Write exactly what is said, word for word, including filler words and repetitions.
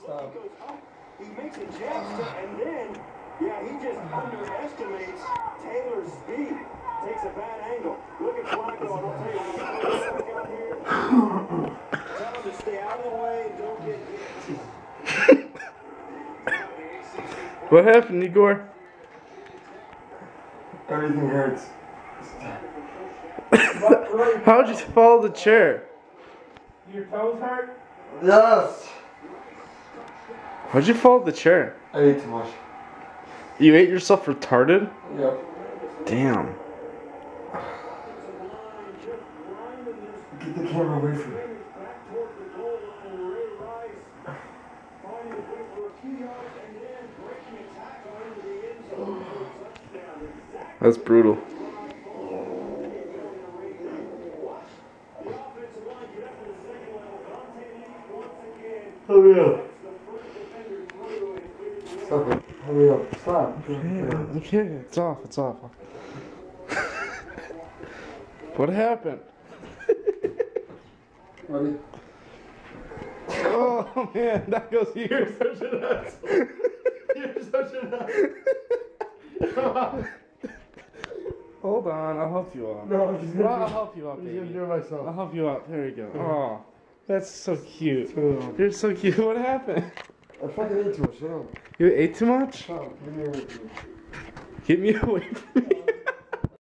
Stop. He makes a jab and then, yeah, he just underestimates Taylor's speed. Takes a bad angle. Look at Flacco. I'll tell you, when you back out here, tell him to stay out of the way and don't get hit. What happened, Igor? Everything hurts. How'd you fall the chair? Your toes hurt? Yes. How'd you fall the chair? I ate too much. You ate yourself retarded? Yep. Damn. Get the camera away from me. That's brutal. Hurry up. Stop it. Hurry up. Stop. Okay, okay, it's off, it's off. What happened? Ready? Oh man, that goes here. You're such an asshole. You're such an asshole. Hold on, I'll help you up. No, I'm just gonna, I'll help you up, I'm baby. just gonna do it myself. I'll help you up. There you go. Oh, that's so cute. Oh. You're so cute. What happened? I fucking ate too much. Shut up. You ate too much? Shut up. Give me a minute. Get me away from me.